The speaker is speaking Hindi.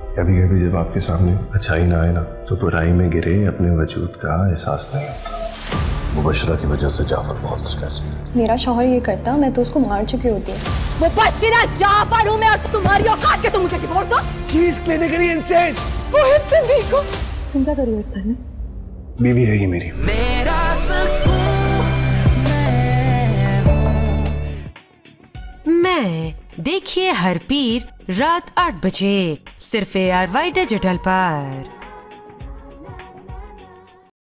कभी कभी जब आपके सामने अच्छाई ना आए ना तो बुराई में गिरे अपने वजूद का एहसास नहीं होता। मुबशरा की वजह से जाफर बहुत स्ट्रेस में। मेरा शौहर ये करता मैं तो उसको मार चुकी होती। मुबशरा जाफर हूँ मैं और तुम्हारी औकात के तुम मुझे डिवोर्स दो। चीज क्लिनिकली इंसेन। तुम क्या करो इस घर में? बीवी है ये मेरी। मेरा मैं देखिए हर पीर रात 8 बजे सिर्फ ARY डिजिटल पर।